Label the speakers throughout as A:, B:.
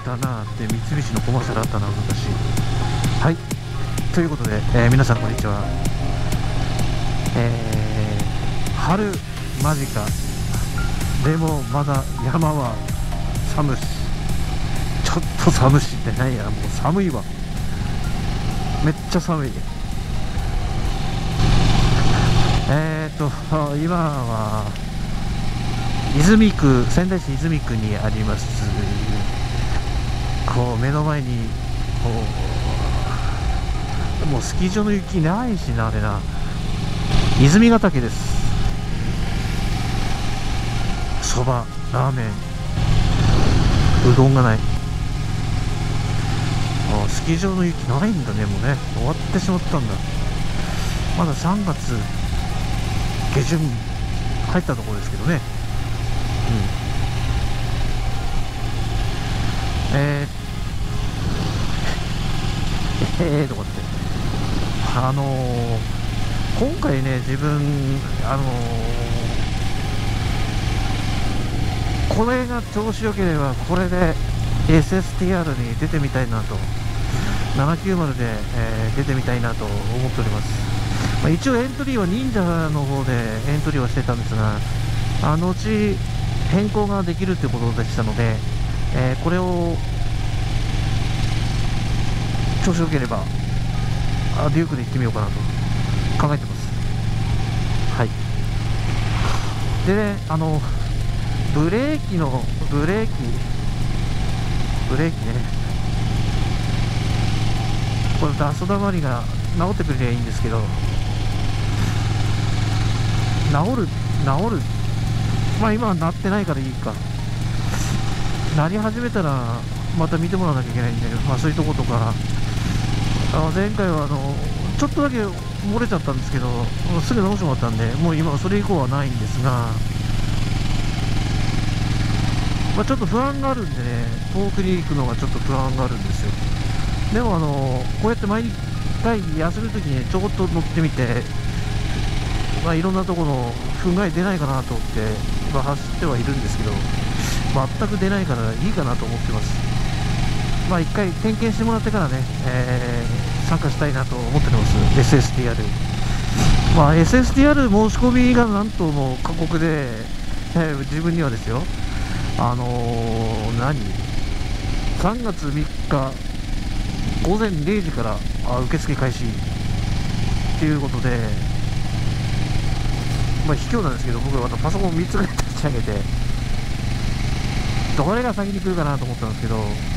A: たなって三菱のコマーシャルあったな昔。はい、ということで、皆さんこんにちは。春間近でもまだ山は寒し、ちょっと寒しってないや、もう寒いわ、めっちゃ寒い。今は泉区、仙台市泉区にあります、こう目の前にこう、もうスキー場の雪ないしな、あれな、泉ヶ岳です。そば、ラーメン、うどんがない。スキー場の雪ないんだね、もうね、終わってしまったんだ。まだ3月下旬入ったところですけどね。とかって今回ね、自分これが調子良ければこれで SSTR に出てみたいなと、790で、出てみたいなと思っております。一応エントリーは忍者の方でエントリーはしてたんですが、後変更ができるということでしたので、これを調子良ければデュークで行ってみようかなと考えてます。はい。でね、ブレーキね、これダス溜まりが治ってくれりゃいいんですけど、治る、まあ今はなってないからいいか、なり始めたらまた見てもらわなきゃいけないんで、まあそういうとことか、前回はちょっとだけ漏れちゃったんですけど、すぐ直してもらったんで、もう今それ以降はないんですが、まあ、ちょっと不安があるんでね、遠くに行くのがちょっと不安があるんですよ。でもこうやって毎回休むときにちょこっと乗ってみて、まあ、いろんなところの不具合出ないかなと思って、まあ、走ってはいるんですけど、全く出ないからいいかなと思ってます。まあ一回点検してもらってからね、参加したいなと思ってます。 SSTR、まあ SSTR 申し込みがなんとも過酷で、自分にはですよ、3月3日午前0時から受付開始っていうことで、まあ卑怯なんですけど、僕はパソコン3つぐらい立ち上げて、どれが先に来るかなと思ったんですけど、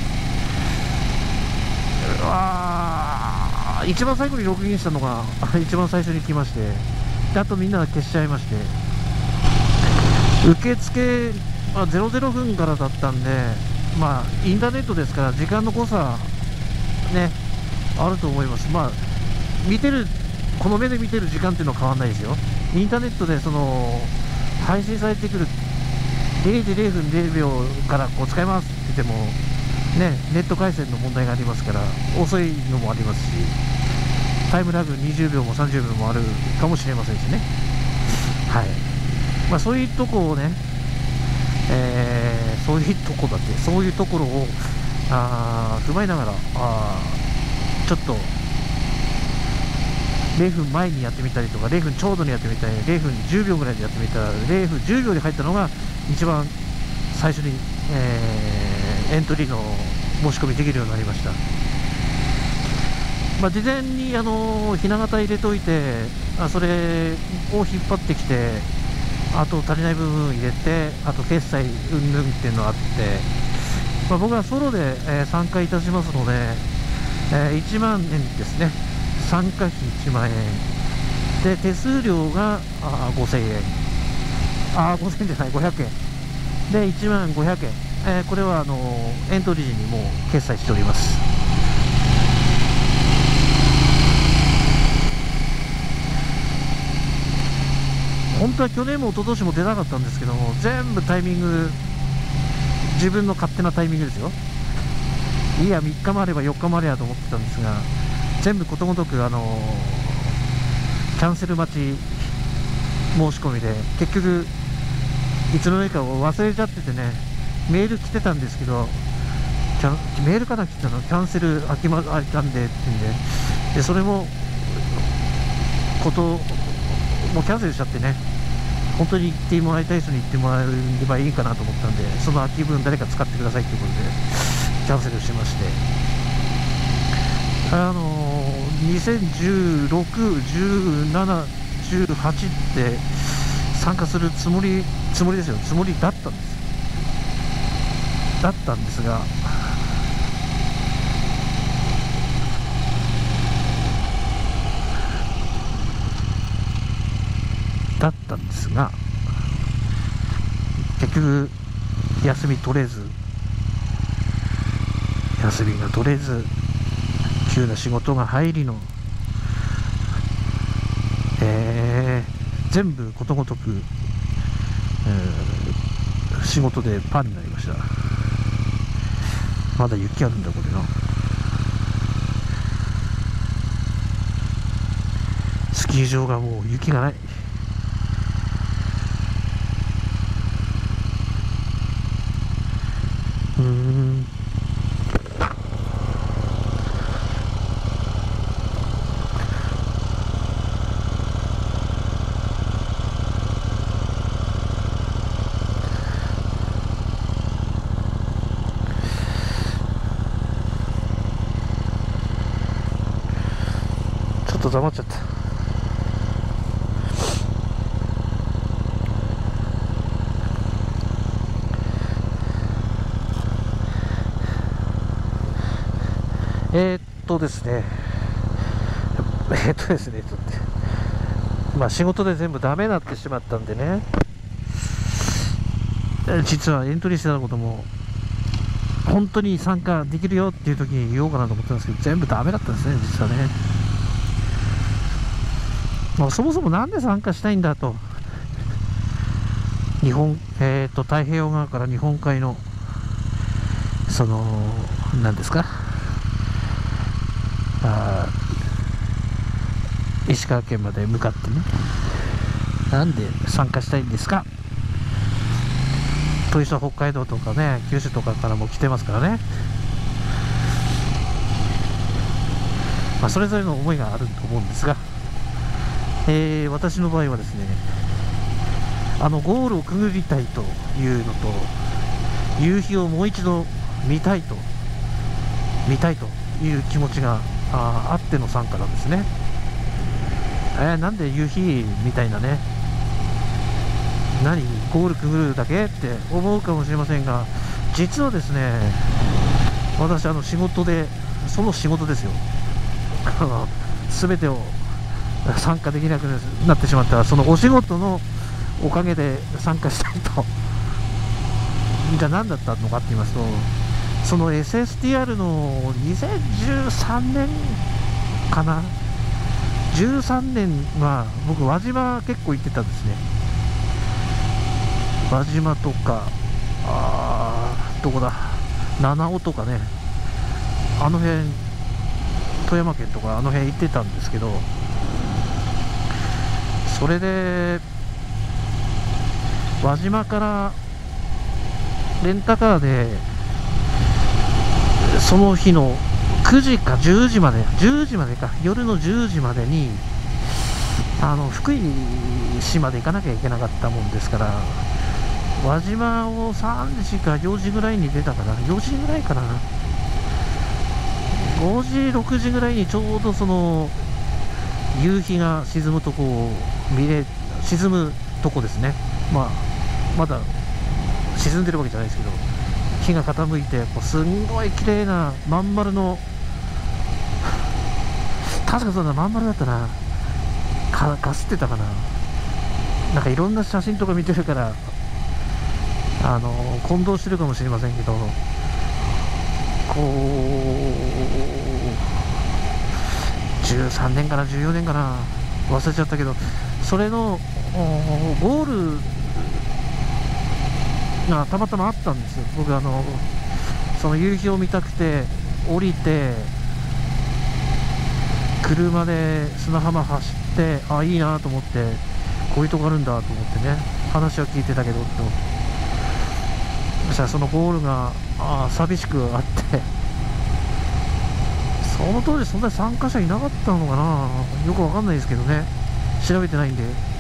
A: 一番最後にログインしたのが一番最初に来まして、であとみんな消しちゃいまして、受付00分からだったんで、まあインターネットですから時間の誤差ねあると思います。まあこの目で見てる時間っていうのは変わらないですよ。インターネットで配信されてくる0時0分0秒からこう使いますって言ってもね、ネット回線の問題がありますから遅いのもありますし、タイムラグ20秒も30秒もあるかもしれませんしね。はい。まあそういうとこをね、そういうところを踏まえながらちょっと0分前にやってみたりとか、0分ちょうどにやってみたり、0分10秒ぐらいでやってみたら、0分10秒で入ったのが一番最初に、エントリーの申し込みできるようになりました。まあ、事前にひな形入れといて、それを引っ張ってきて、あと足りない部分入れて、あと決済云々っていうのがあって、まあ、僕はソロで、参加いたしますので、1万円ですね。参加費1万円で、手数料が5000円、5000円じゃない、500円で1万500円、これはエントリー時にもう決済しております。本当は去年も一昨年も出なかったんですけども、全部タイミング、自分の勝手なタイミングですよ。いや3日もあれば4日もあればと思ってたんですが、全部ことごとくキャンセル待ち申し込みで、結局いつの間にか忘れちゃっててね、メール来てたんですけど、 メールかな来たの、キャンセル空きたんでってんで、それももうキャンセルしちゃってね、本当に行ってもらいたい人に行ってもらえればいいかなと思ったんで、その空き分誰か使ってくださいということでキャンセルしまして、2016、17、18って参加するつもりですよ。つもりだったんですが、結局休みが取れず、急な仕事が入りの、全部ことごとく、仕事でパンになりました。まだ雪あるんだこれな。スキー場がもう雪がない。ちょっと黙っちゃった。まあ仕事で全部ダメになってしまったんでね、実はエントリーしてたことも本当に参加できるよっていう時に言おうかなと思ったんですけど、全部ダメだったんですね、実はね。まあ、そもそもなんで参加したいんだと、太平洋側から日本海の何ですか、石川県まで向かってね、なんで参加したいんですかという人は北海道とかね、九州とかからも来てますからね。まあ、それぞれの思いがあると思うんですが、私の場合はですね、ゴールをくぐりたいというのと、夕日をもう一度見たいという気持ちがあっての参加なんですね。なんで夕日みたいなね、ゴールくぐるだけって思うかもしれませんが、実はですね、私仕事ですよ、全てを参加できなくなってしまった、そのお仕事のおかげで参加したいと。じゃあ何だったのかって言いますと、その SSTR の2013年かな、13年は僕輪島結構行ってたんですね。輪島とかどこだ、七尾とかね、あの辺、富山県とかあの辺行ってたんですけど、それで輪島からレンタカーでその日の9時か10時までか、夜の10時までに福井市まで行かなきゃいけなかったもんですから、輪島を3時か4時ぐらいに出たかな、4時ぐらいかな、5時6時ぐらいにちょうどその夕日が沈むとこを沈むとこですね。まだ沈んでるわけじゃないですけど、日が傾いてすんごい綺麗なまん丸の、確かそんなまん丸だったな、かすってたかな、なんかいろんな写真とか見てるから混同してるかもしれませんけど、13年かな14年かな忘れちゃったけど、それのゴールがたまたまあったんですよ。僕その夕日を見たくて降りて車で砂浜走って、いいなと思って、こういうとこあるんだと思ってね、話は聞いてたけどそしたらそのゴールが寂しくあって、その当時そんなに参加者いなかったのかな、よくわかんないですけどね、調べてないんで。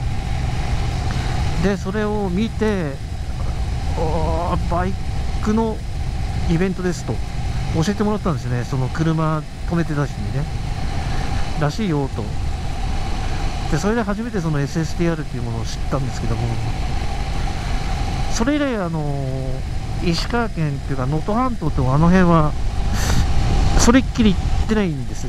A: でそれを見て、バイクのイベントですと教えてもらったんですね、その車止めてた人にね、らしいよと。でそれで初めてその SSTR っていうものを知ったんですけども、それ以来石川県っていうか能登半島とあの辺はそれっきり行ってないんです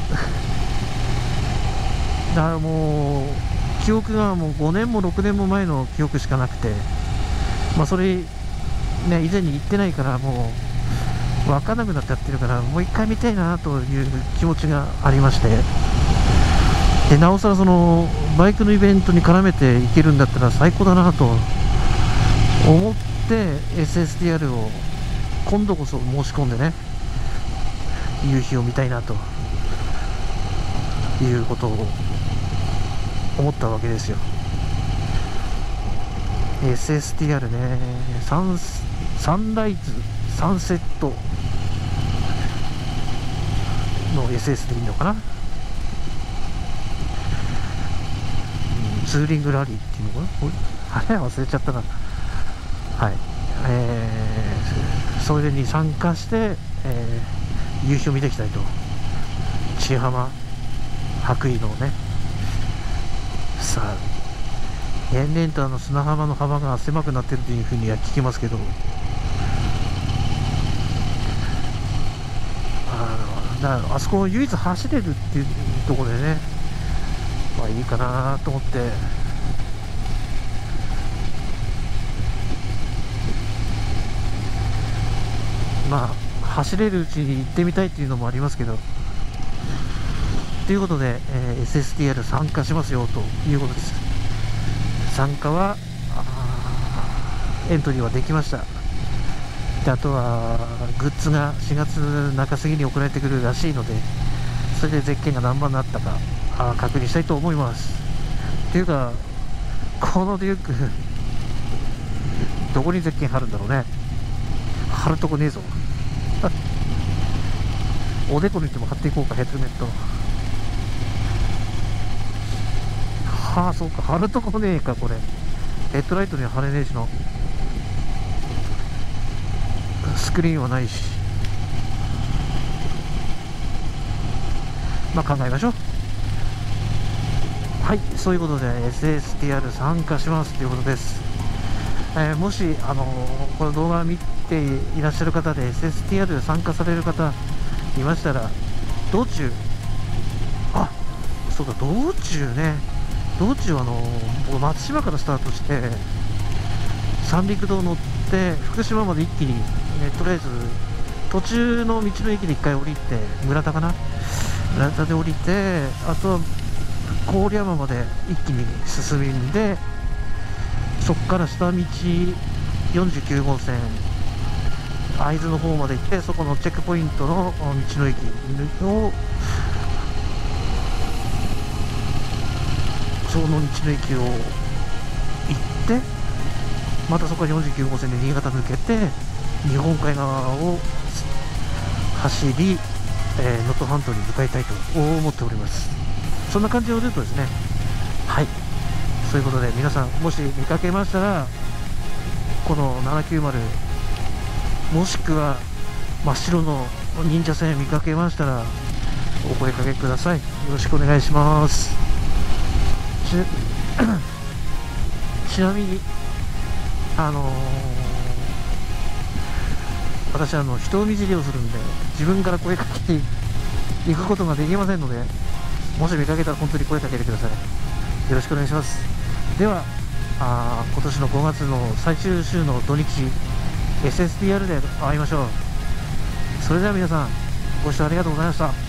A: だからもう記憶がもう5年も6年も前の記憶しかなくて、それね以前に行ってないからもう分からなくなっちゃってるから、もう一回見たいなという気持ちがありまして、でなおさらそのバイクのイベントに絡めていけるんだったら最高だなと思って SSTR を今度こそ申し込んでね、夕日を見たいなということを思ったわけですよ。 SSTR ね、サンライズサンセットの SS でいいのかな、ツーリングラリーっていうのかな、あれ忘れちゃったな。はい、それに参加して、夕日を見ていきたいと。千浜白衣のね、さあ年々と砂浜の幅が狭くなってるというふうには聞きますけど、あそこを唯一走れるっていうところでね、いいかなと思って、走れるうちに行ってみたいっていうのもありますけど、ということで、SSTR 参加しますよということです。参加はエントリーはできました。であとはグッズが4月中過ぎに送られてくるらしいので、それでゼッケンが何番になったか確認したいと思います。っていうかこのデュークどこにゼッケン貼るんだろうね。貼るとこねえぞおでこにでも貼っていこうか、ヘルメット。そうか、貼るとこねえか、これ。ヘッドライトには貼れねえしな。スクリーンはないし。考えましょう。はい、そういうことで SSTR 参加しますということです。もしこの動画を見ていらっしゃる方で SSTR 参加される方いましたら、道中そうだ、道中僕松島からスタートして三陸道乗って福島まで一気に、とりあえず途中の道の駅で一回降りて、村田かな、村田で降りて、あとは郡山まで一気に進んで、そこから下道49号線会津の方まで行って、そこのチェックポイントの道の駅をその道の駅を行って、またそこから49号線で新潟抜けて日本海側を走り、能登半島に向かいたいと思っております。そんな感じのルートですね。はい、そういうことで皆さんもし見かけましたら、この790もしくは真っ白の忍者線見かけましたらお声かけください。よろしくお願いします。ちなみに私人見知りをするんで、自分から声かけていくことができませんので、もし見かけたら本当に声かけてください。よろしくお願いします。では今年の5月の最終週の土日 SSTR で会いましょう。それでは皆さんご視聴ありがとうございました。